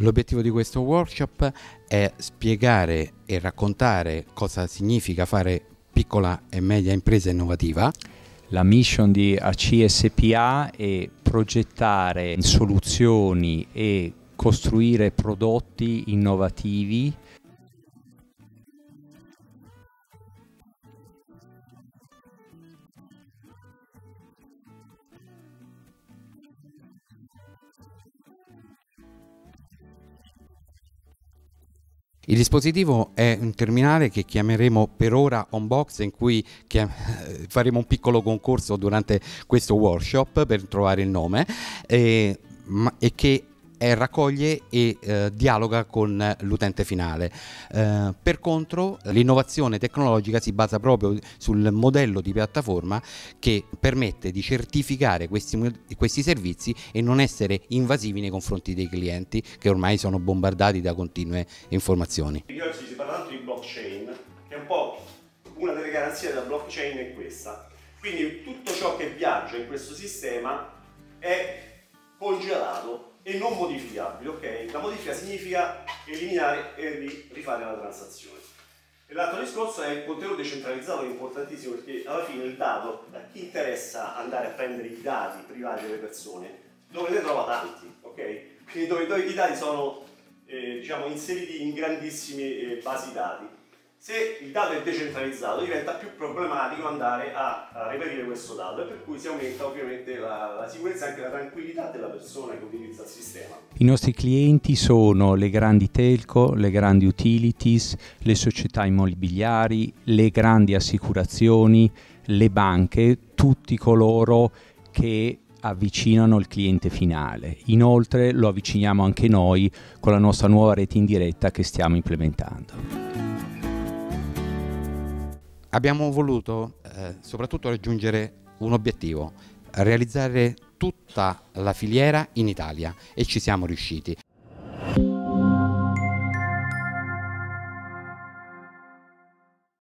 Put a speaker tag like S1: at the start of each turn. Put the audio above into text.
S1: L'obiettivo di questo workshop è spiegare e raccontare cosa significa fare piccola e media impresa innovativa.
S2: La mission di ACI SpA è progettare soluzioni e costruire prodotti innovativi .
S1: Il dispositivo è un terminale che chiameremo per ora Onbox, in cui faremo un piccolo concorso durante questo workshop per trovare il nome, e che raccoglie e dialoga con l'utente finale. Per contro, l'innovazione tecnologica si basa proprio sul modello di piattaforma che permette di certificare questi servizi e non essere invasivi nei confronti dei clienti, che ormai sono bombardati da continue informazioni.
S3: Oggi si parla tanto di blockchain, che è un po' una delle garanzie della blockchain è questa. Quindi tutto ciò che viaggia in questo sistema è congelato e non modificabile, ok? La modifica significa eliminare e rifare la transazione. E l'altro discorso è il contenuto decentralizzato, che è importantissimo, perché alla fine il dato, a chi interessa andare a prendere i dati privati delle persone, dove ne trova tanti, ok? Quindi dove i dati sono diciamo, inseriti in grandissime basi dati. Se il dato è decentralizzato diventa più problematico andare a reperire questo dato, e per cui si aumenta ovviamente la sicurezza e anche la tranquillità della persona che utilizza il sistema.
S2: I nostri clienti sono le grandi telco, le grandi utilities, le società immobiliari, le grandi assicurazioni, le banche, tutti coloro che avvicinano il cliente finale. Inoltre lo avviciniamo anche noi con la nostra nuova rete in diretta che stiamo implementando.
S1: Abbiamo voluto soprattutto raggiungere un obiettivo: realizzare tutta la filiera in Italia, e ci siamo riusciti.